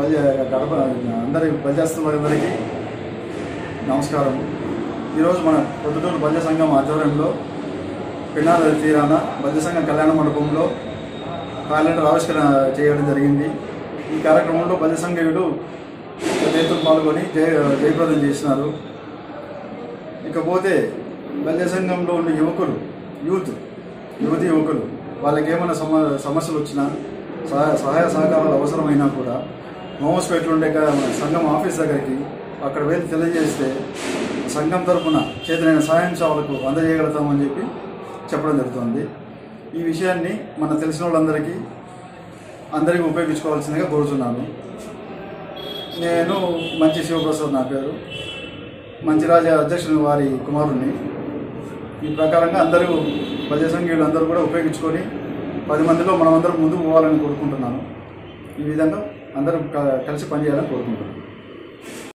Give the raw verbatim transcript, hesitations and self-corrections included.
బల్జ గడప అందరి బల్జస్తులందరికీ నమస్కారం. ఈరోజు మన పొద్దుటూరు బల్జ సంఘం ఆధ్వర్యంలో పెన్నా నది తీరాన బల్జ సంఘం కళ్యాణ మండపంలో క్యాలెండర్ ఆవిష్కరణ చేయడం జరిగింది. ఈ కార్యక్రమంలో బల్జ సంఘీయులు రైతులు పాల్గొని జయ జయప్రదం చేసినారు. ఇకపోతే బల్జ సంఘంలో ఉన్న యువకులు యూత్ యువతి యువకులు వాళ్ళకి ఏమైనా సమ సమస్యలు వచ్చినా సహాయ సహాయ సహకారాలు అవసరమైనా కూడా మోమస్పేటలో ఉండే సంఘం ఆఫీస్ దగ్గరికి అక్కడ వెళ్ళి తెలియజేస్తే సంఘం తరఫున చేతనైన సహాయం సేవలకు అందజేయగలుగుతామని చెప్పి చెప్పడం జరుగుతుంది. ఈ విషయాన్ని మన తెలిసిన వాళ్ళందరికీ అందరికీ ఉపయోగించుకోవాల్సిందిగా కోరుతున్నాను. నేను మంచి శివప్రసాద్ నా పేరు, మంచిరాజ అధ్యక్షుని వారి కుమారుణ్ణి. ఈ ప్రకారంగా అందరూ బల్జ సంఘీయులు అందరూ కూడా ఉపయోగించుకొని పది మందిలో మనమందరం ముందుకు పోవాలని కోరుకుంటున్నాను. ఈ విధంగా అందరూ కలిసి పనిచేయాలని కోరుకుంటున్నాను.